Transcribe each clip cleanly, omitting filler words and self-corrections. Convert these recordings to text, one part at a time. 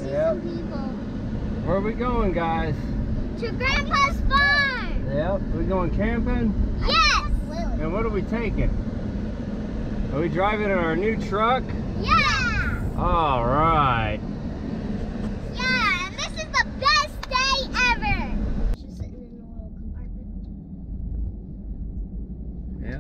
see some people. Where are we going, guys? To Grandpa's farm. Yep. Are we going camping? Yes. And what are we taking? Are we driving in our new truck? Yeah. All right. Yeah, and this is the best day ever. Just sitting in a little compartment. Yeah.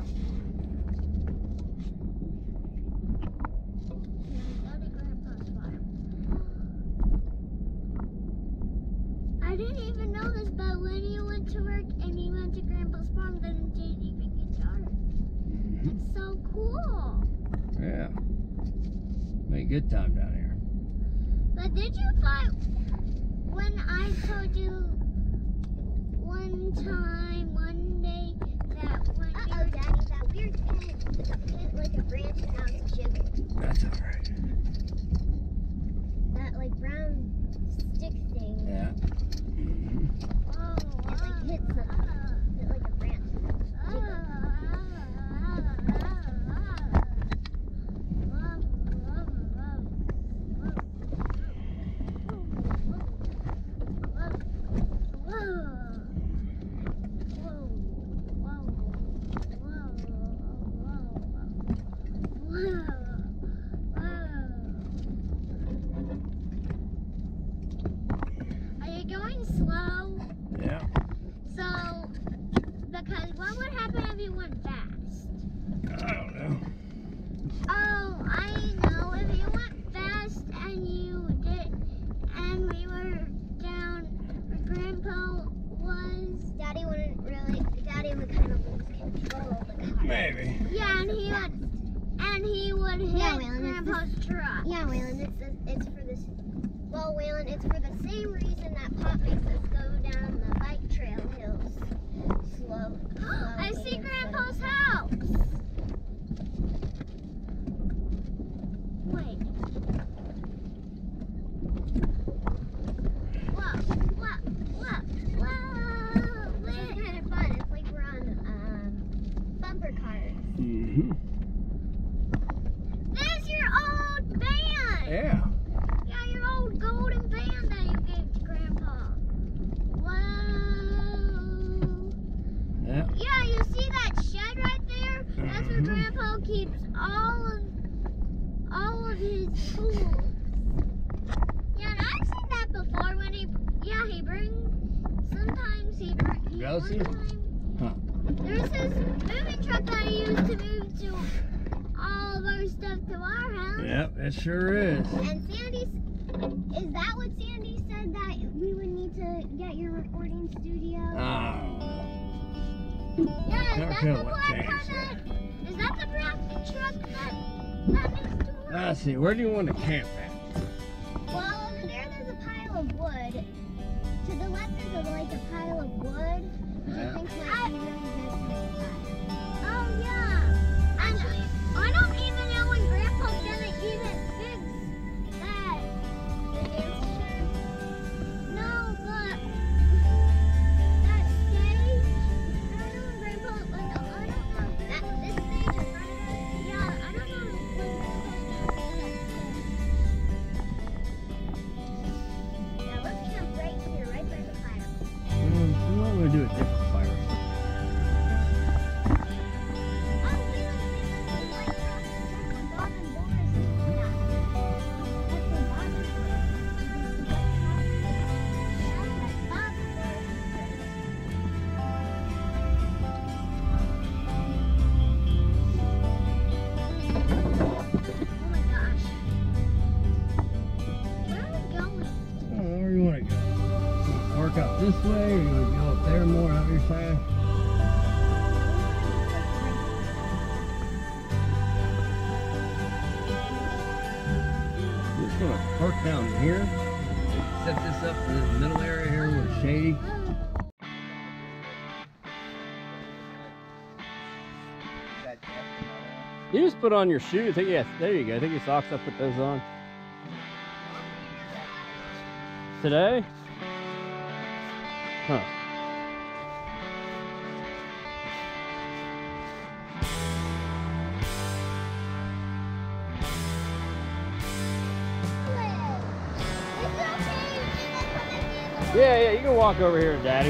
I didn't even know this, but when you went to work and you went to Grandpa's farm, then it didn't even get dark. It's so cool. Yeah. Make a good time down here. But did you find when I told you one time, one day, that when Daddy, that weird thing hit like a branch and now it's jiggling. That's all right. That like brown stick thing. Yeah. Oh, it like hit something. Hit like a branch. Are you going slow? Yeah. So, because what would happen if you went fast? I don't know. Oh, I know. If you went fast and you did, and we were down where Grandpa was. Daddy would kind of lose control of the car. Maybe. Yeah, and he would hit Waylon, Grandpa's truck. Yeah, Waylon, it's for this. Well, Waylon, it's for the same reason that Pop makes us go down the bike trail hills slow. I see Grandpa's house. Wait. Whoa. This is kind of fun. It's like we're on bumper cars. Mm-hmm. There's your old van. Yeah. Yeah, your old golden van that you gave to Grandpa. Whoa. Yeah. Yeah, you see that shed right there? That's where Grandpa keeps all of his tools. Yeah, and I've seen that before when he brings, sometimes he brings, Does he? Huh. There's this moving truck that he used to move to all of our stuff to our house. Yep, it sure is. And is that what Sandy said that we would need to get your recording studio? Oh. Yeah, Never is feel that the what black changed car is that the black truck that next to us? Let's see, where do you want to camp at? Well, over there's a pile of wood. To the left is like a pile of wood. Yeah. I think might be really good for the Oh yeah. And I don't even know when Grandpa's gonna even fix that. The dance chair. No, but that stage. I don't know when Grandpa like I don't know. This stage in front of us. Yeah, I don't know when Yeah, let's camp right here, right by the fire. We want to do a different fire. Where do you want to go? Park out this way, or you want to go up there more out your side? We're just going to park down here. Set this up for this middle area here where it's shady. You just put on your shoes. Yes, there you go. Take your socks up, put those on. Today? Huh. This is Yeah, you can walk over here, Daddy.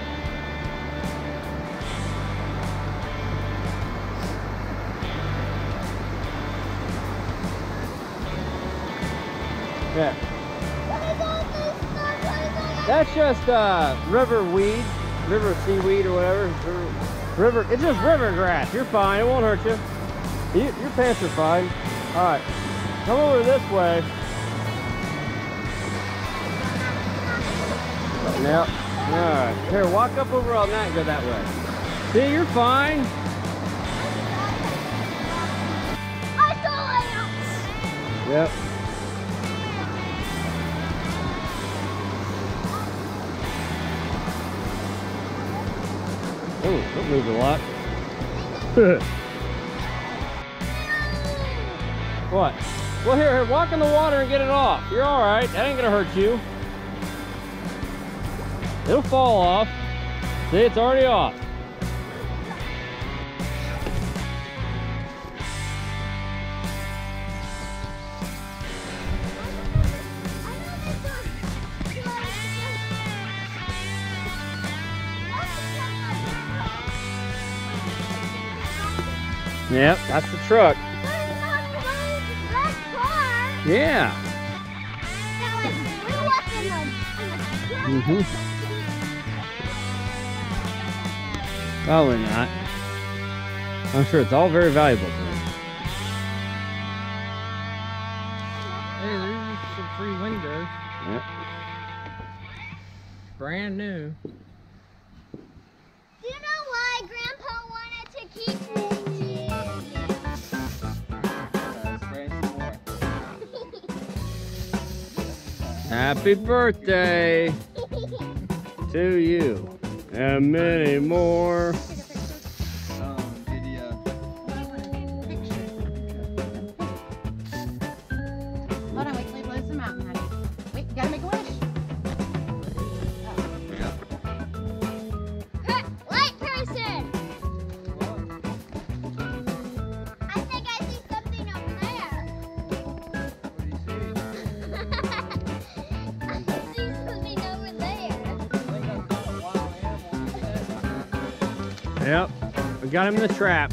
Yeah. What is all this stuff? What is all that? That's just river weed, river seaweed or whatever. River, it's just river grass. You're fine. It won't hurt you. Your pants are fine. All right, come over this way. Now, all right. Here, walk up over on that and go that way. See, you're fine. I saw it. Yep. Oh, that moves a lot. What? Well, here, walk in the water and get it off. You're all right. That ain't gonna hurt you. It'll fall off. See, it's already off. Yep, that's the truck. Yeah. Mm-hmm. Probably not. I'm sure it's all very valuable to them. Hey, there's some free windows. Yep. Brand new. Do you know why Grandpa wanted to keep Happy birthday to you and many more. Hold on, wait till he blows them out, honey. Wait, you gotta make a wish. Light person? I think I see something over there. I see something over there. Yep, we got him in the trap.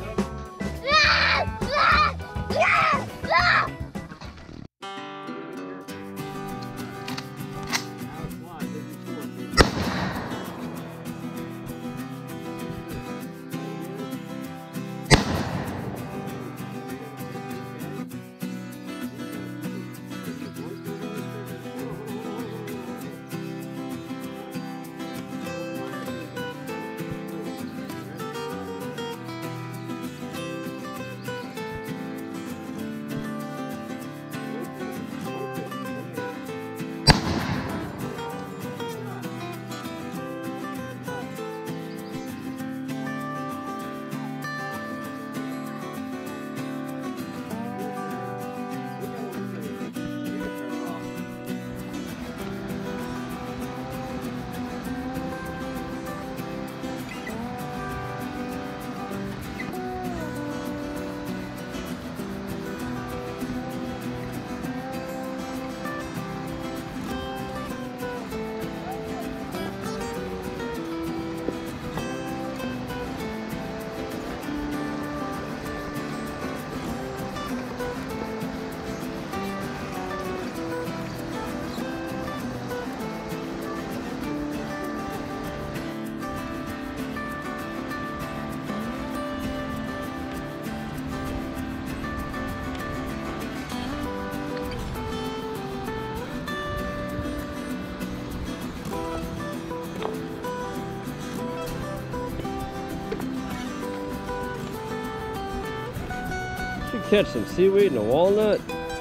Should catch some seaweed and a walnut.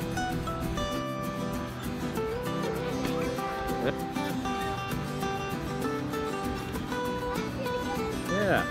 Yeah.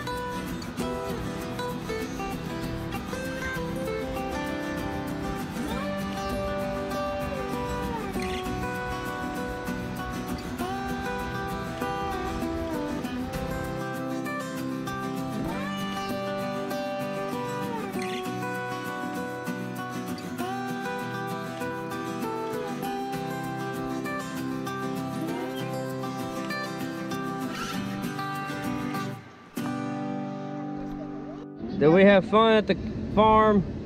Did we have fun at the farm?